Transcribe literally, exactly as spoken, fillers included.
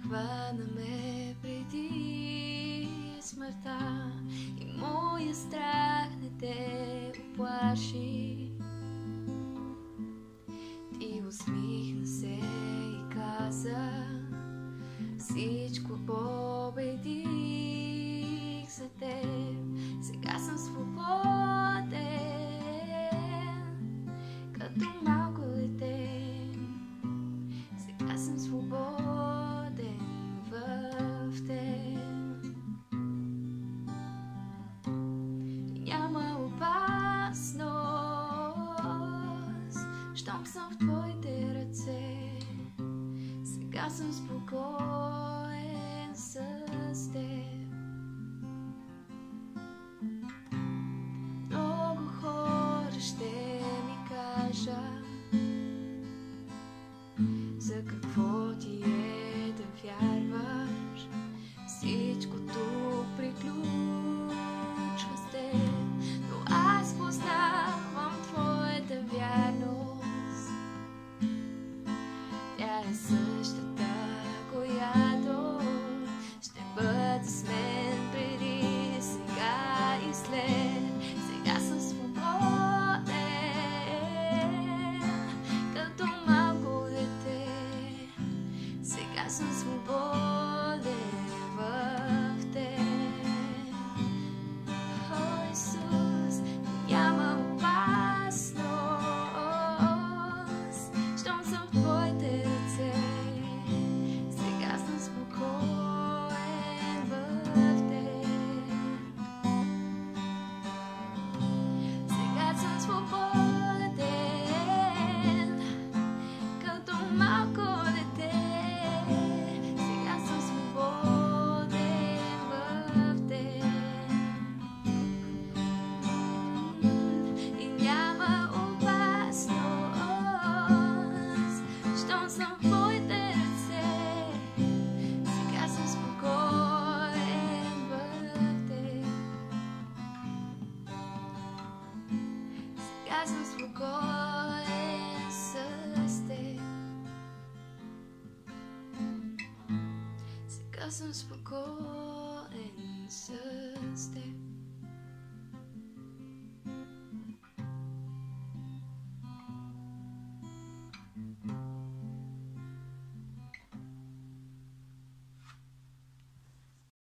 хвана ме преди смъртта и моя страх не те оплаши. Ти усмихна се и каза: всичко победих за теб, сега съм свободен, като малко дете. Сега съм свободен в теб. И няма опасност, щом съм в твоите ръце. Сега съм спокоен с теб. Много хора ще ми кажат за какво ти е да вярваш. Всичкото приключва с теб, но аз познавам твоята вярност. Тя е същата, която ще бъде с мен преди, сега и след. Сега съм свободен, като малко дете. Сега съм свободен в теб. О, Исус, няма опасност, щом съм в твоите ръце. Сега съм спокоен в теб. Сега съм свободен, като малко дете. Сега съм свободен в теб. И няма опасност, щом съм в твоите ръце. Сега съм спокоен в теб. Сега съм спокоен с теб. Сега съм спокоен.